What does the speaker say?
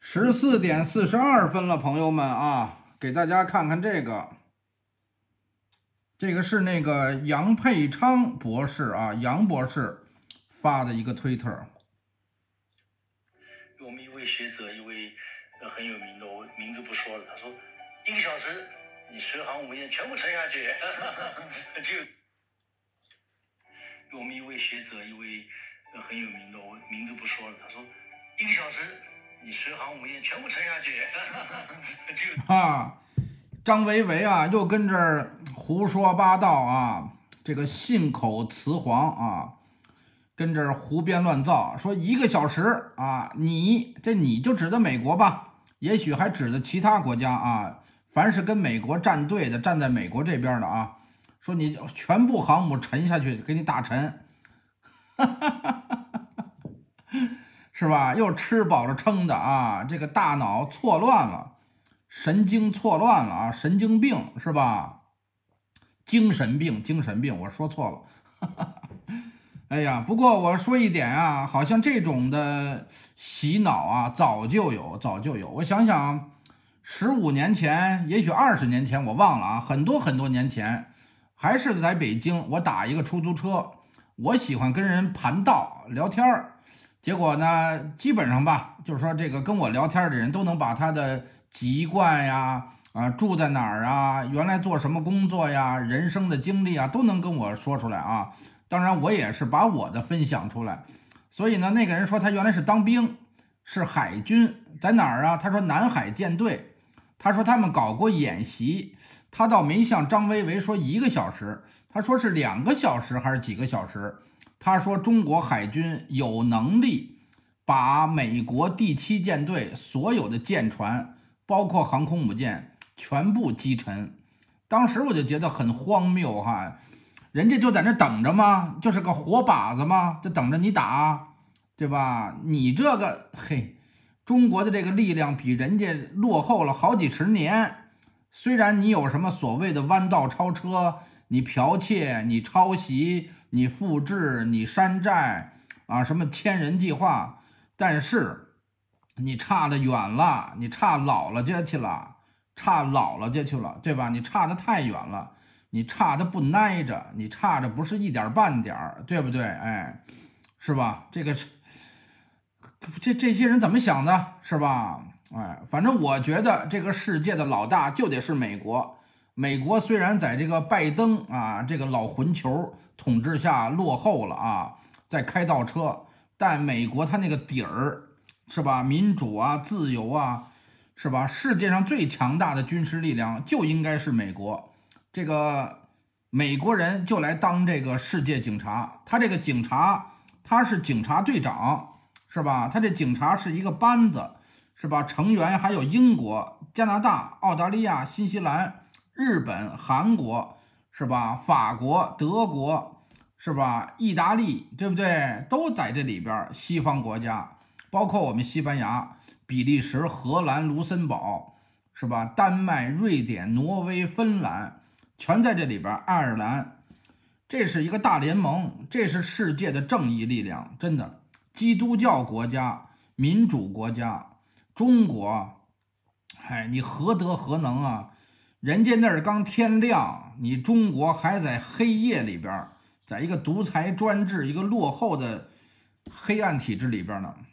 14:42了，朋友们啊，给大家看看这个，这个是那个杨佩昌博士啊，杨博士发的一个推特。 我们一位学者，一位很有名的，我名字不说了，他说1个小时你10行5言全部沉下去，就我们一位学者，一位很有名的，我名字不说了，他说1个小时你10行5言全部沉下去，就张维维啊，又跟这儿胡说八道啊，这个信口雌黄啊，跟这儿胡编乱造，说1个小时啊，你就指的美国吧，也许还指的其他国家啊，凡是跟美国站队的，站在美国这边的啊，说你全部航母沉下去，给你打沉，是吧？又吃饱了撑的啊，这个大脑错乱了。神经错乱了啊，神经病是吧？精神病，我说错了。哎呀，不过我说一点啊，好像这种的洗脑啊，早就有。我想想，15年前，也许20年前，我忘了啊，很多年前，还是在北京，我打一个出租车，我喜欢跟人盘道聊天儿，结果呢，基本上吧，就是说这个跟我聊天的人都能把他的籍贯呀，住在哪儿啊，原来做什么工作呀，人生的经历啊，都能跟我说出来啊。当然，我也是把我的分享出来。所以呢，那个人说他原来是当兵，是海军，在哪儿啊？他说南海舰队，他说他们搞过演习，他倒没像张维维说1个小时，他说是2个小时还是几个小时。他说中国海军有能力把美国第7舰队所有的舰船，包括航空母舰全部击沉。当时我就觉得很荒谬哈，人家就在那等着吗？就是个活靶子吗？就等着你打，对吧？你这个中国的这个力量比人家落后了好几十年。虽然你有什么所谓的弯道超车，你剽窃，你抄袭，你复制，你山寨啊，什么千人计划，但是你差得远了，你差老了去了，对吧？你差得太远了，你差得不挨着，你差着不是一点半点儿，对不对？哎，是吧？这些人怎么想的，是吧？哎，反正我觉得这个世界的老大就得是美国。美国虽然在这个拜登啊这个老混球统治下落后了啊，在开倒车，但美国它那个底儿是吧，民主啊，自由啊，是吧？世界上最强大的军事力量就应该是美国。这个美国人就来当这个世界警察，他这个警察他是警察队长，是吧？他这警察是一个班子，是吧？成员还有英国、加拿大、澳大利亚、新西兰、日本、韩国，是吧？法国、德国，是吧？意大利，对不对？都在这里边。西方国家，包括我们西班牙、比利时、荷兰、卢森堡，是吧？丹麦、瑞典、挪威、芬兰，全在这里边。爱尔兰，这是一个大联盟，这是世界的正义力量，真的。基督教国家、民主国家，中国，你何德何能啊？人家那儿刚天亮，你中国还在黑夜里边，在一个独裁专制、一个落后的黑暗体制里边呢。